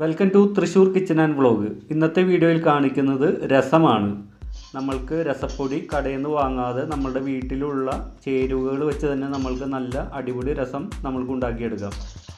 Welcome to Thrissur kitchen and vlog. ഇന്നത്തെ വീഡിയോയിൽ കാണിക്കുന്നത് രസമാണ്. നമ്മൾക്ക് രസപ്പൊടി കടയിൽ നിന്ന് വാങ്ങാതെ നമ്മളുടെ വീട്ടിലുള്ള ചേരുവകൾ വെച്ച് തന്നെ നമ്മൾക്ക് നല്ല അടിപൊളി രസം നമ്മൾക്ക് ഉണ്ടാക്കിയെടുക്കാം.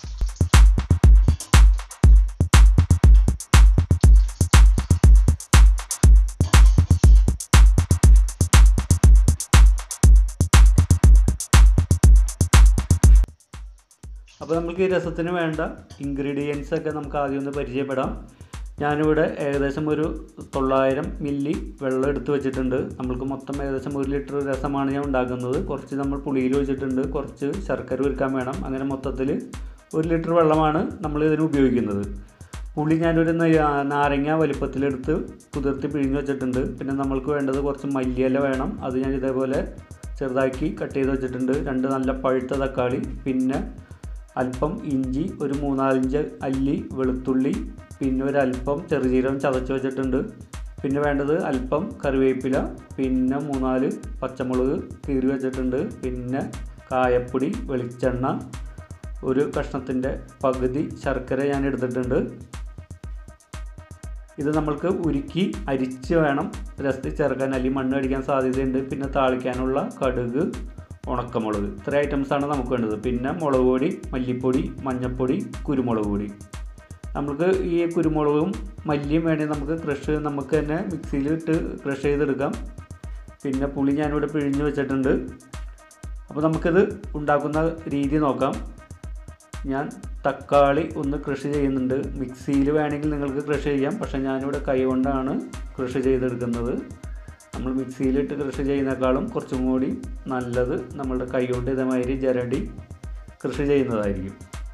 അപ്പോൾ നമുക്ക് ഈ രസത്തിന് വേണ്ട ഇൻഗ്രീഡിയൻസ് ഒക്കെ നമുക്ക് ആദ്യം ഒന്ന് പരിചയപ്പെടാം. ഞാനിവിടെ ഏകദേശം ഒരു 900 മില്ലി വെള്ളം എടുത്ത് വെച്ചിട്ടുണ്ട്. നമ്മൾക്ക് മൊത്തം ഏകദേശം 1 ലിറ്റർ രസമാണ് ഞാൻ ഉണ്ടാക്കുന്നത്. കുറച്ച് നമ്മൾ പുളിയിൽ വെച്ചിട്ടുണ്ട്, കുറച്ച് ശർക്കര ഉരുക്കാൻ വേണം. അങ്ങനെ മൊത്തത്തിൽ 1 ലിറ്റർ വെള്ളമാണ് നമ്മൾ ഇതിന് ഉപയോഗിക്കുന്നത്. പുളി ഞാനൊരു നാരങ്ങ വലിപ്പത്തിലെടുത്ത് കുതിർത്തി പിഴിഞ്ഞ് വെച്ചിട്ടുണ്ട്. പിന്നെ നമ്മൾക്ക് വേണ്ടത് കുറച്ച് മല്ലിയില വേണം. അത് ഞാൻ ഇതേപോലെ ചെറുതാക്കി കട്ട് ചെയ്ത് വെച്ചിട്ടുണ്ട്. 2 നല്ല പഴുത്ത തക്കാളി, പിന്നെ അല്പം ഇഞ്ചി, ഒരു 3-4 അല്ലി വെളുത്തുള്ളി, പിന്നെ ഒരല്പം ചെറുജീരകം ചതച്ച് വെച്ചിട്ടുണ്ട്. പിന്നെ വേണ്ടത് അല്പം കറിവേപ്പില, പിന്നെ 3-4 പച്ചമുളക് കീറി വെച്ചിട്ടുണ്ട്. പിന്നെ കായപ്പൊടി, വെളിച്ചെണ്ണ, ഒരു കഷ്ണത്തിൻ്റെ പകുതി ശർക്കര ഞാൻ എടുത്തിട്ടുണ്ട്. ഇത് നമ്മൾക്ക് ഉരുക്കി അരിച്ച് വേണം രസത്തിൽ ചേർക്കാൻ, അല്ലെങ്കിൽ മണ്ണ് അടിക്കാൻ സാധ്യതയുണ്ട്. പിന്നെ താളിക്കാനുള്ള കടുക്, ഉണക്കമുളക്, ഇത്ര ഐറ്റംസാണ് നമുക്ക് വേണ്ടത്. പിന്നെ മുളക് പൊടി, മല്ലിപ്പൊടി, മഞ്ഞൾപ്പൊടി, കുരുമുളക് പൊടി. നമുക്ക് ഈ കുരുമുളകും മല്ലിയും വേണമെങ്കിൽ നമുക്ക് തന്നെ മിക്സിയിലിട്ട് ക്രഷ് ചെയ്തെടുക്കാം. പിന്നെ പുളി ഞാനിവിടെ പിഴിഞ്ഞ് വെച്ചിട്ടുണ്ട്. അപ്പോൾ നമുക്കിത് ഉണ്ടാക്കുന്ന രീതി നോക്കാം. ഞാൻ തക്കാളി ഒന്ന് ക്രഷ് ചെയ്യുന്നുണ്ട്. മിക്സിയിൽ വേണമെങ്കിൽ നിങ്ങൾക്ക് ക്രഷ് ചെയ്യാം, പക്ഷേ ഞാനിവിടെ കൈ കൊണ്ടാണ് ക്രഷ് ചെയ്തെടുക്കുന്നത്. നമ്മൾ മിക്സിയിലിട്ട് കൃഷി ചെയ്യുന്നതിനേക്കാളും കുറച്ചും കൂടി നല്ലത് നമ്മളുടെ കൈ കൊണ്ട് ഇതേമാതിരി ജരടി കൃഷി ചെയ്യുന്നതായിരിക്കും.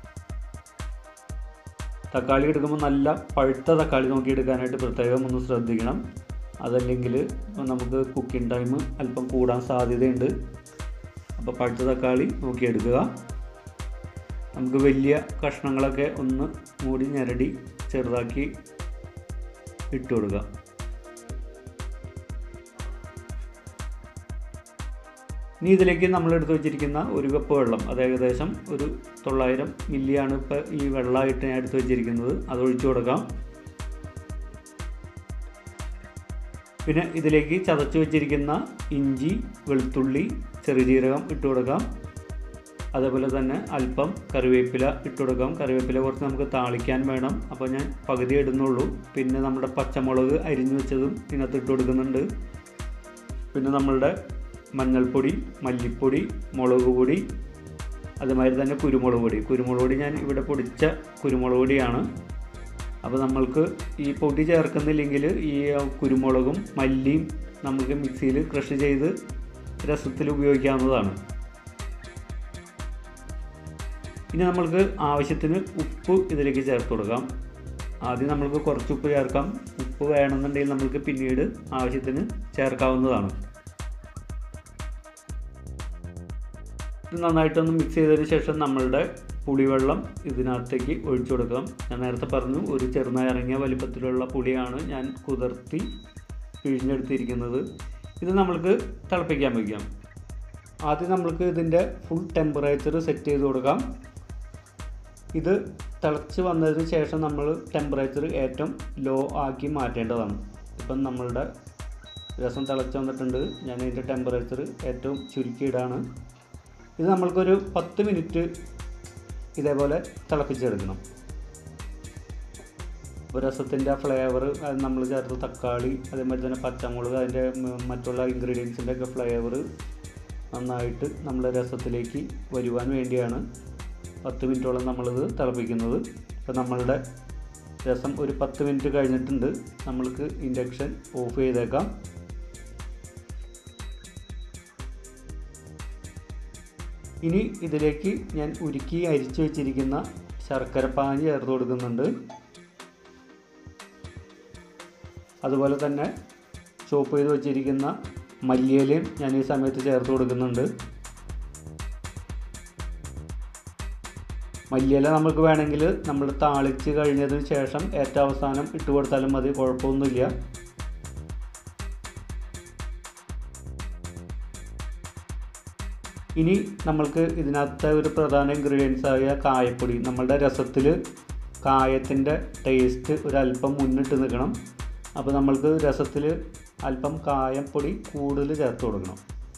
തക്കാളി എടുക്കുമ്പോൾ നല്ല പഴുത്ത തക്കാളി നോക്കിയെടുക്കാനായിട്ട് പ്രത്യേകം ഒന്ന് ശ്രദ്ധിക്കണം. അതല്ലെങ്കിൽ നമുക്ക് കുക്കിംഗ് ടൈം അല്പം കൂടാൻ സാധ്യതയുണ്ട്. അപ്പോൾ പഴുത്ത തക്കാളി നോക്കിയെടുക്കുക. നമുക്ക് വലിയ കഷ്ണങ്ങളൊക്കെ ഒന്ന് മൂടി ഞെരടി ചെറുതാക്കി ഇട്ട് കൊടുക്കുക. ഇനി ഇതിലേക്ക് നമ്മൾ എടുത്ത് വെച്ചിരിക്കുന്ന 1 കപ്പ് വെള്ളം, അത് ഏകദേശം ഒരു 900 മില്ലിയാണ് ഇപ്പോൾ ഈ വെള്ളമായിട്ട് ഞാൻ എടുത്ത് വെച്ചിരിക്കുന്നത്. അത് ഒഴിച്ചു കൊടുക്കാം. പിന്നെ ഇതിലേക്ക് ചതച്ച് വെച്ചിരിക്കുന്ന ഇഞ്ചി, വെളുത്തുള്ളി, ചെറുജീരകം ഇട്ട് കൊടുക്കാം. അതേപോലെ തന്നെ അല്പം കറിവേപ്പില ഇട്ട് കൊടുക്കാം. കറിവേപ്പില കുറച്ച് നമുക്ക് താളിക്കാൻ വേണം, അപ്പോൾ ഞാൻ പകുതി ഇടുന്നുള്ളൂ. പിന്നെ നമ്മുടെ പച്ചമുളക് അരിഞ്ഞു വെച്ചതും ഇതിനകത്ത് ഇട്ട് കൊടുക്കുന്നുണ്ട്. പിന്നെ നമ്മളുടെ മഞ്ഞൾപ്പൊടി, മല്ലിപ്പൊടി, മുളക് പൊടി, അതുമാതിരി തന്നെ കുരുമുളക് പൊടി ഞാൻ ഇവിടെ പൊടിച്ച കുരുമുളക് പൊടിയാണ്. അപ്പോൾ നമ്മൾക്ക് ഈ പൊടി ചേർക്കുന്നില്ലെങ്കിൽ ഈ കുരുമുളകും മല്ലിയും നമുക്ക് മിക്സിയിൽ ക്രഷ് ചെയ്ത് രസത്തിൽ ഉപയോഗിക്കാവുന്നതാണ്. ഇനി നമ്മൾക്ക് ആവശ്യത്തിന് ഉപ്പ് ഇതിലേക്ക് ചേർത്ത് കൊടുക്കാം. ആദ്യം നമ്മൾക്ക് കുറച്ച് ഉപ്പ് ചേർക്കാം. ഉപ്പ് വേണമെന്നുണ്ടെങ്കിൽ നമുക്ക് പിന്നീട് ആവശ്യത്തിന് ചേർക്കാവുന്നതാണ്. ഇത് നന്നായിട്ടൊന്ന് മിക്സ് ചെയ്തതിന് ശേഷം നമ്മളുടെ പുളിവെള്ളം ഇതിനകത്തേക്ക് ഒഴിച്ചു കൊടുക്കാം. ഞാൻ നേരത്തെ പറഞ്ഞു, ഒരു ചെറുനാരങ്ങ വലിപ്പത്തിലുള്ള പുളിയാണ് ഞാൻ കുതിർത്തി പിഴിഞ്ഞെടുത്തിരിക്കുന്നത്. ഇത് നമ്മൾക്ക് തിളപ്പിക്കാൻ വയ്ക്കാം. ആദ്യം നമ്മൾക്ക് ഇതിൻ്റെ ഫുൾ ടെമ്പറേച്ചർ സെറ്റ് ചെയ്ത് കൊടുക്കാം. ഇത് തിളച്ച് വന്നതിന് ശേഷം നമ്മൾ ടെമ്പറേച്ചർ ഏറ്റവും ലോ ആക്കി മാറ്റേണ്ടതാണ്. ഇപ്പം നമ്മളുടെ രസം തിളച്ച് വന്നിട്ടുണ്ട്. ഞാൻ ഇതിൻ്റെ ടെമ്പറേച്ചർ ഏറ്റവും ചുരുക്കിയിടാണ്. ഇത് നമ്മൾക്കൊരു 10 മിനിറ്റ് ഇതേപോലെ തിളപ്പിച്ചെടുക്കണം. അപ്പോൾ രസത്തിൻ്റെ ഫ്ലേവർ, അത് നമ്മൾ ചേർത്ത് തക്കാളി, അതേമാതിരി തന്നെ പച്ചമുളക്, അതിൻ്റെ മറ്റുള്ള ഇൻഗ്രീഡിയൻസിൻ്റെ ഒക്കെ ഫ്ലേവർ നന്നായിട്ട് നമ്മുടെ രസത്തിലേക്ക് വരുവാൻ വേണ്ടിയാണ് 10 മിനിറ്റോളം നമ്മളിത് തിളപ്പിക്കുന്നത്. അപ്പോൾ നമ്മളുടെ രസം ഒരു 10 മിനിറ്റ് കഴിഞ്ഞിട്ടുണ്ട്. നമ്മൾക്ക് ഇൻഡക്ഷൻ ഓഫ് ചെയ്തേക്കാം. ഇനി ഇതിലേക്ക് ഞാൻ ഉരുക്കി അരിച്ചു വെച്ചിരിക്കുന്ന ശർക്കരപ്പാനി ചേർത്ത് കൊടുക്കുന്നുണ്ട്. അതുപോലെ തന്നെ ചോപ്പ് ചെയ്ത് വെച്ചിരിക്കുന്ന മല്ലിയിലയും ഞാൻ ഈ സമയത്ത് ചേർത്ത് കൊടുക്കുന്നുണ്ട്. മല്ലിയില നമുക്ക് വേണമെങ്കിൽ നമ്മൾ താളിച്ച് കഴിഞ്ഞതിന് ശേഷം ഏറ്റവും അവസാനം ഇട്ട് കൊടുത്താലും മതി, കുഴപ്പമൊന്നുമില്ല. ഇനി നമ്മൾക്ക് ഇതിനകത്തെ ഒരു പ്രധാന ഇൻഗ്രീഡിയൻസ് ആയ കായപ്പൊടി, നമ്മളുടെ രസത്തിൽ കായത്തിൻ്റെ ടേസ്റ്റ് ഒരല്പം മുന്നിട്ട് നിൽക്കണം. അപ്പോൾ നമ്മൾക്ക് രസത്തിൽ അല്പം കായപ്പൊടി കൂടുതൽ ചേർത്ത് കൊടുക്കണം.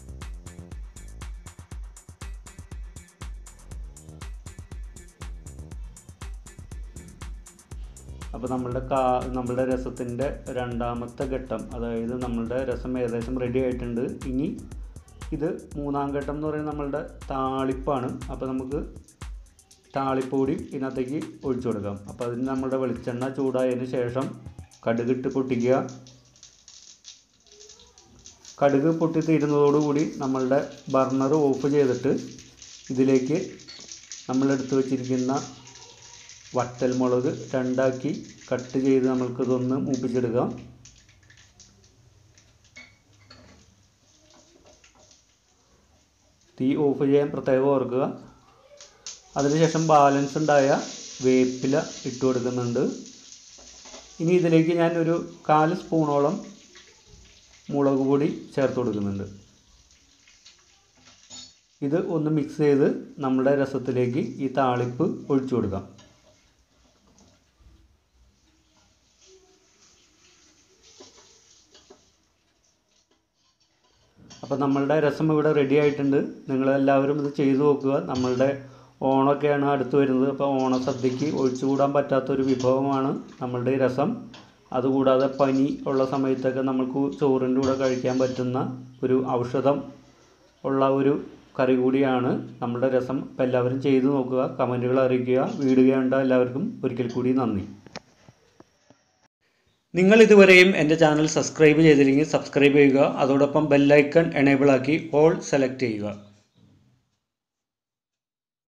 അപ്പോൾ നമ്മളുടെ രസത്തിൻ്റെ രണ്ടാമത്തെ ഘട്ടം, അതായത് നമ്മളുടെ രസം ഏകദേശം റെഡി ആയിട്ടുണ്ട്. ഇനി ഇത് മൂന്നാം ഘട്ടം എന്ന് പറയുന്നത് നമ്മളുടെ താളിപ്പാണ്. അപ്പോൾ നമുക്ക് താളിപ്പൊടി ഇതിനകത്തേക്ക് ഒഴിച്ചു കൊടുക്കാം. അപ്പോൾ അതിന് നമ്മളുടെ വെളിച്ചെണ്ണ ചൂടായതിന് ശേഷം കടുകിട്ട് പൊട്ടിക്കുക. കടുക് പൊട്ടി തീരുന്നതോടുകൂടി നമ്മളുടെ ബർണർ ഓഫ് ചെയ്തിട്ട് ഇതിലേക്ക് നമ്മളെടുത്ത് വെച്ചിരിക്കുന്ന വറ്റൽമുളക് രണ്ടാക്കി കട്ട് ചെയ്ത് നമ്മൾക്കിതൊന്ന് മൂപ്പിച്ചെടുക്കാം. തീ ഓഫ് ചെയ്യാൻ പ്രത്യേകം ഓർക്കുക. അതിനുശേഷം ബാലൻസ് ഉണ്ടായ വേപ്പില ഇട്ട് കൊടുക്കുന്നുണ്ട്. ഇനി ഇതിലേക്ക് ഞാൻ ഒരു 1/4 സ്പൂണോളം മുളക് പൊടി ചേർത്ത് കൊടുക്കുന്നുണ്ട്. ഇത് ഒന്ന് മിക്സ് ചെയ്ത് നമ്മുടെ രസത്തിലേക്ക് ഈ താളിപ്പ് ഒഴിച്ചു കൊടുക്കാം. അപ്പോൾ നമ്മളുടെ രസം ഇവിടെ റെഡി ആയിട്ടുണ്ട്. നിങ്ങളെല്ലാവരും ഇത് ചെയ്തു നോക്കുക. നമ്മളുടെ ഓണമൊക്കെയാണ് അടുത്ത് വരുന്നത്. അപ്പോൾ ഓണസദ്യക്ക് ഒഴിച്ചുകൂടാൻ പറ്റാത്തൊരു വിഭവമാണ് നമ്മളുടെ ഈ രസം. അതുകൂടാതെ പനി ഉള്ള സമയത്തൊക്കെ നമുക്ക് ചോറിൻ്റെ കൂടെ കഴിക്കാൻ പറ്റുന്ന ഒരു ഔഷധം ഉള്ള ഒരു കറി കൂടിയാണ് നമ്മളുടെ രസം. അപ്പോൾ എല്ലാവരും ചെയ്തു നോക്കുക, കമൻറ്റുകൾ അറിയിക്കുക. വീഡിയോ കണ്ട എല്ലാവർക്കും ഒരിക്കൽ കൂടി നന്ദി. നിങ്ങൾ ഇതുവരെയും എൻ്റെ ചാനൽ സബ്സ്ക്രൈബ് ചെയ്തില്ലെങ്കിൽ സബ്സ്ക്രൈബ് ചെയ്യുക. അതോടൊപ്പം ബെല്ലൈക്കൺ എനേബിൾ ആക്കി ഓൾ സെലക്ട് ചെയ്യുക.